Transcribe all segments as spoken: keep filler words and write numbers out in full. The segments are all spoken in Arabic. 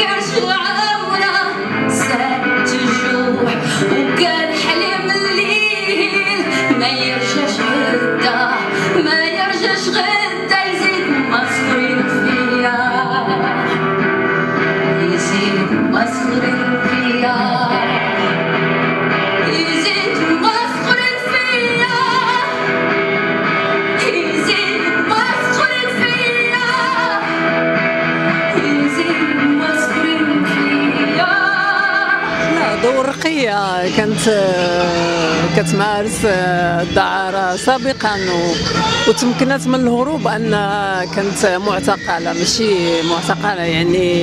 يرجع عمره ساعة الجوع وكان حلم الليل ما يرجعش غدا ما يرجعش غدا يزيد مسخرين فيا يزيد مسخرين فيا رقية كانت كتمارس الدعارة سابقا وتمكنت من الهروب أن كانت معتقلة ماشي معتقلة يعني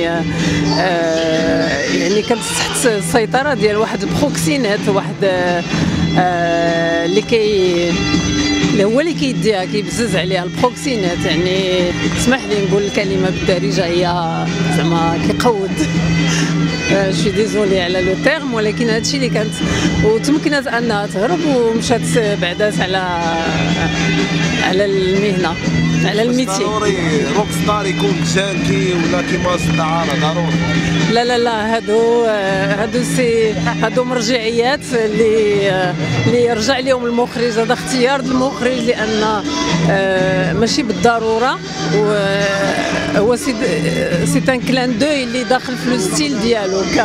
يعني كانت تحت السيطرة ديال واحد البروكسينات واحد اللي كي هو اللي كيديها كيبزز عليها البروكسينات يعني اسمح لي نقول الكلمة بالدارجة هي زعما كيقود شي ديزولي على لو تيرم ولكن هادشي اللي كانت وتمكنت انها تهرب ومشات بعدات على على المهنه على الميتي. ضروري روك ستار يكون جانكي ولا كيما الدعاره ضروري؟ لا لا لا هادو هادو سي هادو مرجعيات اللي اللي يرجع لهم المخرج. هذا اختيار المخرج لان ماشي بالضروره هو سي سي ان كلان دوي اللي داخل في لو ستيل ديالو ك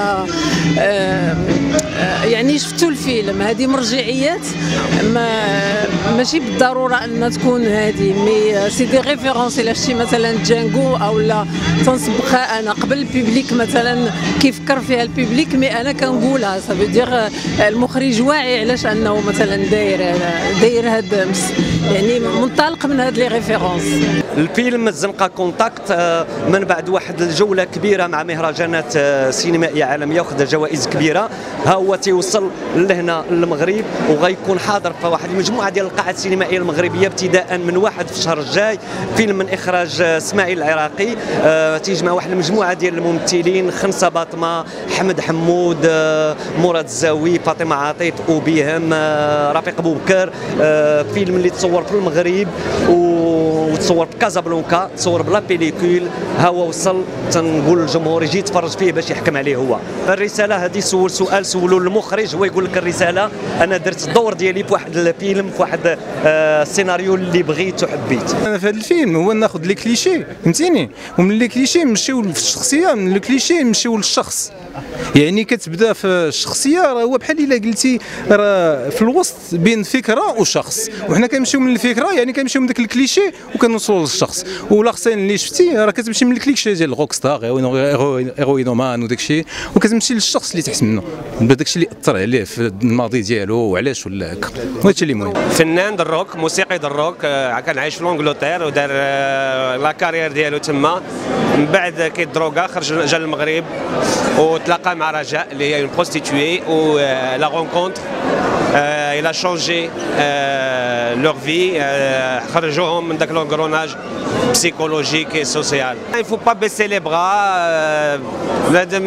يعني شفتوا الفيلم هذه مرجعيات ما ماشي بالضروره ان تكون هذه مي سي دي ريفيرونس. الا شتي مثلا جانجو او لا تنسبقها انا قبل البيبليك مثلا كيفكر فيها البيبليك مي انا كنقولها صافي دير المخرج واعي علاش انه مثلا داير داير هذا يعني منطلق من هاد لي ريفيرونس. الفيلم الزنقه كونتاكت من بعد واحد الجوله كبيره مع مهرجانات سينمائيه عالميه وخذ جوائز كبيره ها هو تيوصل لهنا للمغرب وغيكون حاضر في واحد المجموعه ديال القاعات السينمائيه المغربيه ابتداء من واحد في الشهر الجاي. فيلم من اخراج اسماعيل العراقي تيجمع واحد المجموعه ديال الممثلين خنسه باطمه حمد حمود مراد الزاوي فاطمه عاطيف وبيهم رفيق بوبكر. فيلم اللي تصور في المغرب وتصور في كازابلانكا تصور بلا بيليكول ها هو وصل تنقول للجمهور يجي يتفرج فيه باش يحكم عليه. هو الرساله هذه سول سؤال سولوا المخرج هو يقول لك الرساله انا درت الدور ديالي في واحد الفيلم في واحد السيناريو اللي بغيت وحبيت. انا في هذا الفيلم هو ناخذ لي كليشي فهمتيني ومن لي كليشي نمشيو للشخصيه من لي كليشي نمشيو للشخص. يعني كتبدا في الشخصيه راه هو بحال الا قلتي راه في الوسط بين فكره وشخص وحنا كنمشيو من الفكره يعني كنمشيو من داك الكليشي وكنوصلوا للشخص. ولاغسين اللي شفتي راه كتمشي من الكليشي ديال الروك ستار هيروينومان وداك الشيء وكتمشي للشخص اللي تحس منه بداك الشيء اللي اثر عليه في الماضي ديالو وعلاش ولا هكا. وهادشي اللي مهم. فنان دروك موسيقي دروك كان عايش في لونجلتير ودار لا كارير ديالو تما من بعد كيدروغا خرج جا للمغرب وتلاقى مع رجاء اللي هي اون بروستيتوي و لا رونكونتر il a changé leur vie خرجوهم من داك لونغروناج psychologique et social. Il faut pas baisser les bras بنادم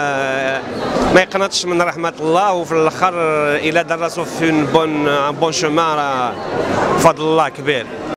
ما يقنطش من رحمة الله وفي الاخر الى درسوا في بون بون شومان راه فضل الله كبير.